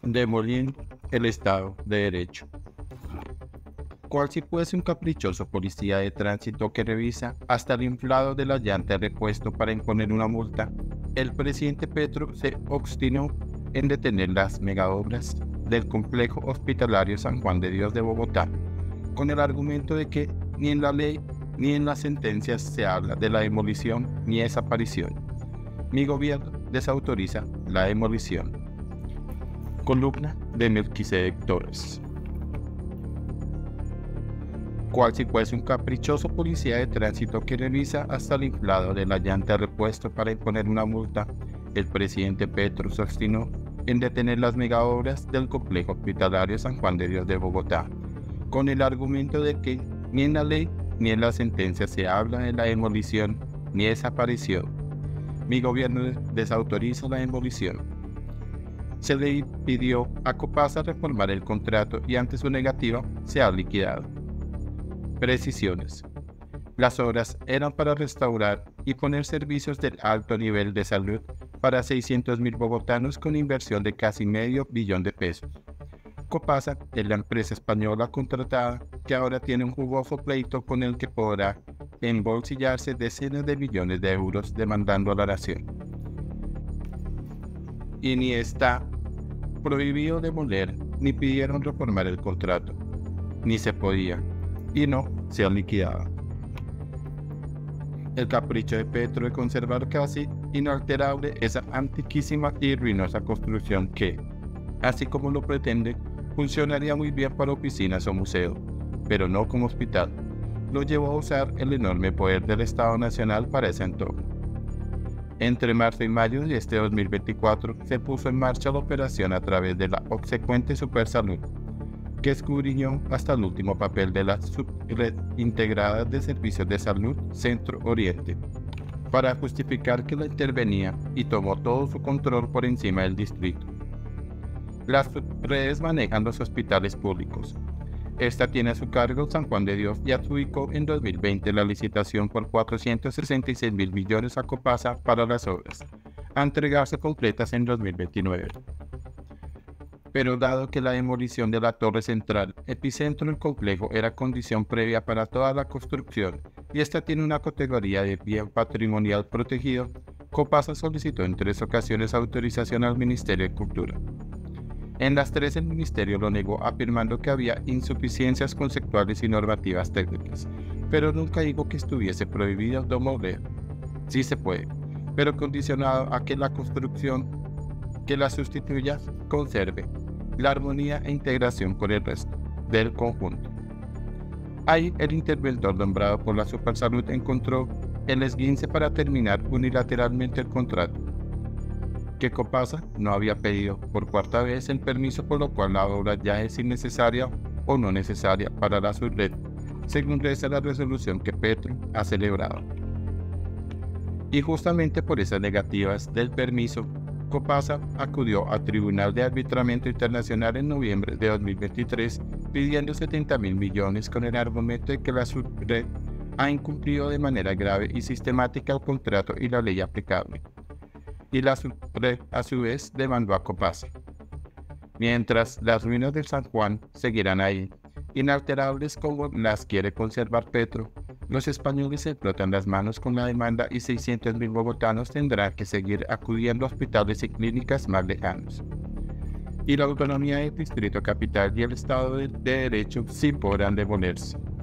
Demoliendo el Estado de Derecho. Cual si fuese un caprichoso policía de tránsito que revisa hasta el inflado de la llanta de repuesto para imponer una multa, el presidente Petro se obstinó en detener las megaobras del complejo hospitalario San Juan de Dios de Bogotá, con el argumento de que ni en la ley ni en las sentencias se habla de la demolición ni desaparición. Mi gobierno desautoriza la demolición. Columna de Melquisedec Torres. Cual si fuese un caprichoso policía de tránsito que revisa hasta el inflado de la llanta de repuesto para imponer una multa, el presidente Petro se obstinó en detener las megaobras del complejo hospitalario San Juan de Dios de Bogotá, con el argumento de que ni en la ley ni en la sentencia se habla de la demolición ni desaparición. Mi gobierno desautoriza la demolición. Se le pidió a Copasa reformar el contrato y ante su negativa se ha liquidado. Precisiones. Las obras eran para restaurar y poner servicios del alto nivel de salud para 600.000 bogotanos con inversión de casi $500 millones de pesos. Copasa es la empresa española contratada que ahora tiene un jugoso pleito con el que podrá embolsillarse decenas de millones de euros demandando a la nación. Y ni está prohibido demoler ni pidieron reformar el contrato, ni se podía, y no se ha liquidado. El capricho de Petro de conservar casi inalterable esa antiquísima y ruinosa construcción que, así como lo pretende, funcionaría muy bien para oficinas o museo, pero no como hospital, lo llevó a usar el enorme poder del Estado Nacional para ese entorno. Entre marzo y mayo de este 2024 se puso en marcha la operación a través de la obsecuente Supersalud, que escudriñó hasta el último papel de la Subred Integrada de Servicios de Salud Centro Oriente, para justificar que la intervenía y tomó todo su control por encima del distrito. Las redes manejan los hospitales públicos. Esta tiene a su cargo San Juan de Dios y adjudicó en 2020 la licitación por 466.000 millones a Copasa para las obras, a entregarse completas en 2029. Pero dado que la demolición de la torre central, epicentro del complejo, era condición previa para toda la construcción y esta tiene una categoría de bien patrimonial protegido, Copasa solicitó en 3 ocasiones autorización al Ministerio de Cultura. En las 3 el Ministerio lo negó afirmando que había insuficiencias conceptuales y normativas técnicas, pero nunca dijo que estuviese prohibido demoler. Sí se puede, pero condicionado a que la construcción que la sustituya conserve la armonía e integración con el resto del conjunto. Ahí el interventor nombrado por la Supersalud encontró el esguince para terminar unilateralmente el contrato, que Copasa no había pedido por 4ª vez el permiso, por lo cual la obra ya es innecesaria o no necesaria para la subred, según reza la resolución que Petro ha celebrado. Y justamente por esas negativas del permiso, Copasa acudió al Tribunal de Arbitramiento Internacional en noviembre de 2023 pidiendo 70.000 millones con el argumento de que la subred ha incumplido de manera grave y sistemática el contrato y la ley aplicable. Y la subred a su vez demandó a Copasa. Mientras las ruinas del San Juan seguirán ahí, inalterables como las quiere conservar Petro, los españoles se frotan las manos con la demanda y 600.000 bogotanos tendrán que seguir acudiendo a hospitales y clínicas más lejanos. Y la autonomía del Distrito Capital y el Estado de Derecho sí podrán demolerse.